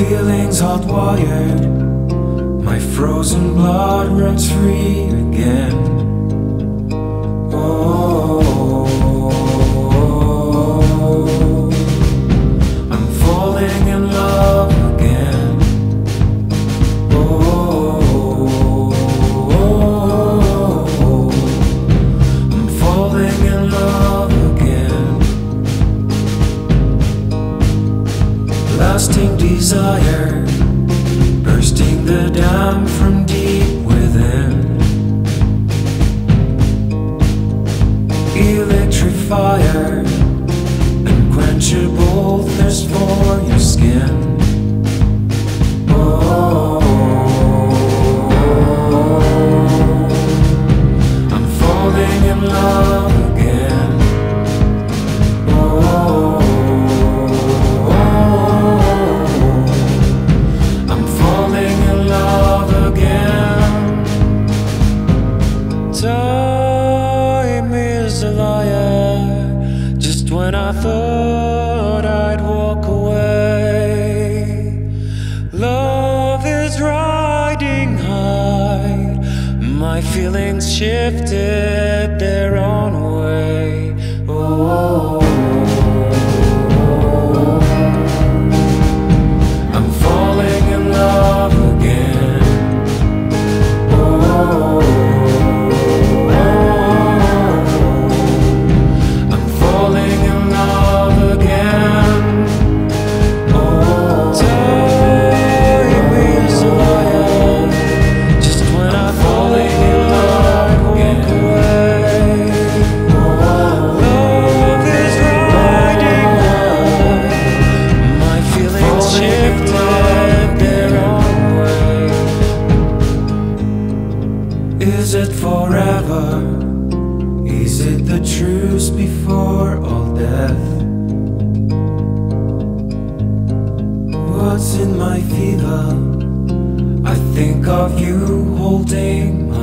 feelings hot-wired. My frozen blood runs free again. Oh, I'm falling in love again. Oh, I'm falling in love again. Lasting desire, bursting the dam from deep within. Electrifier, unquenchable thirst for your skin. Oh, I'm falling in love again. Oh, I'm falling in love again. Time is a liar. Just when I thought I'd walk away, love is riding high. My feelings shifted their own way. Oh, I'm falling in love again. Oh, I'm falling in love again. Oh, time is a liar. Just when I thought I'd walk away, love is riding high. My feelings shifted their own way. Is it forever? Is it the truce before all death? What's in my fever? I think of you holding